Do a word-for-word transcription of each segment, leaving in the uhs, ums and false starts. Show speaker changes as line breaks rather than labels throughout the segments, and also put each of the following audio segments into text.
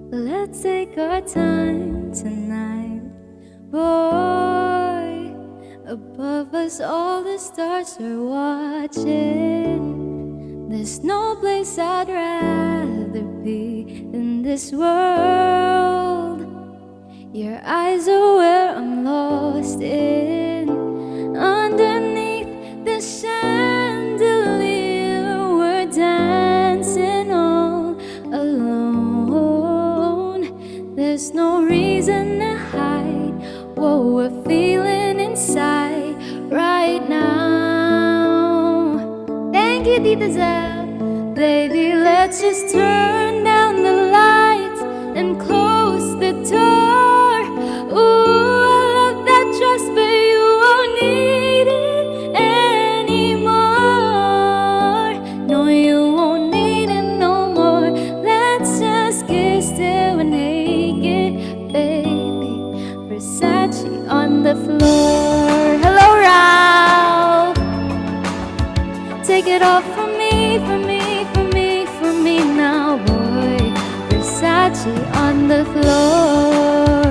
Let's take our time tonight, boy. Above us all the stars are watching. There's no place I'd rather be than this world. Your eyes are where I'm lost in. Underneath the chandelier, we're dancing all alone. There's no reason to hide what we're feeling inside right now. Thank you, Tita Zell. Baby, let's just turn down the lights and close the door. Ooh, I love that dress, but you won't need it anymore. No, you won't need it no more. Let's just get still and naked, baby. Versace on the floor. Hello, Ralph. Take it off from me, from me, from me, from me now, boy. Versace on the floor.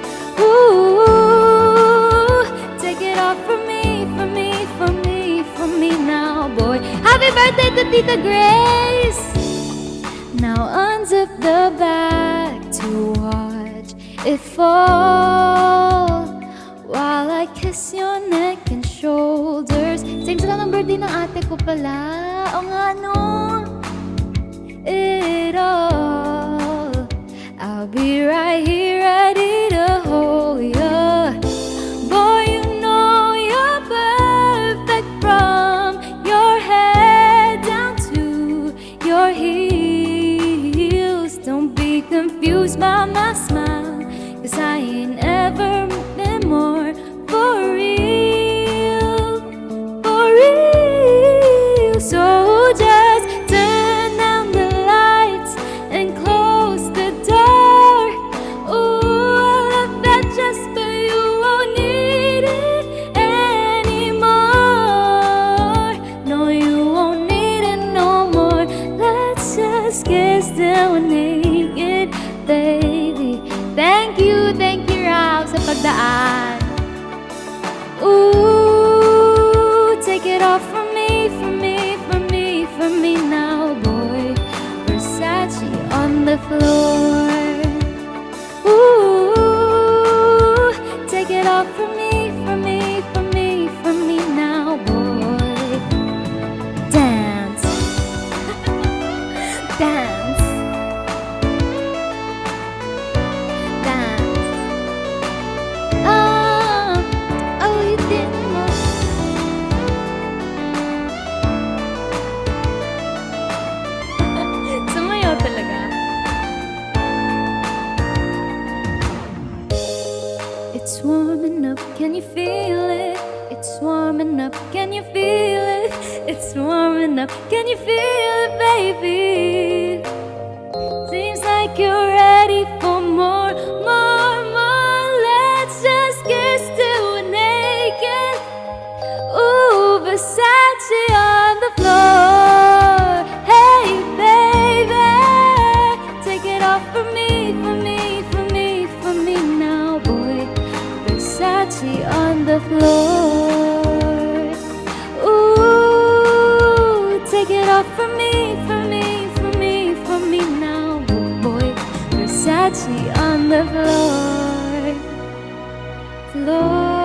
Ooh, take it off from me, from me, from me, from me now, boy. Happy birthday to Tita Grace. Now unzip the bag to watch it fall while I kiss your neck and shoulders. Same sa lang ng birthday ng ate ko pala. O nga no, it all. I'll be right here ready to hold ya. Boy, you know you're perfect from your head down to your heels. Don't be confused by my smile, 'cause I ain't ever been more for real, for real. So just turn down the lights and close the door. Ooh, I love that dress, but you won't need it anymore. No, you won't need it no more. Let's just get still and naked, baby. Thank you, thank you, Ralph, sa pagdaan. Ooh, take it off from me, from me, from me, from me now, boy. Versace on the floor. Ooh, take it off from me, from me, from me, from me now, boy. Dance. Dance. Dance. Oh, oh, you did more. Sumayaw talaga. It's warming up, can you feel it? It's warming up, can you feel it? It's warming up, can you feel it, baby? Seems like you're ready for more, more, more. Let's just get still and naked. Ooh, Versace on the floor. Hey, baby, take it off from me, from me, from me, from me now, boy. Versace on the floor. Ooh, take it off from me, from me, from me, from me now, boy. Versace on the floor, floor.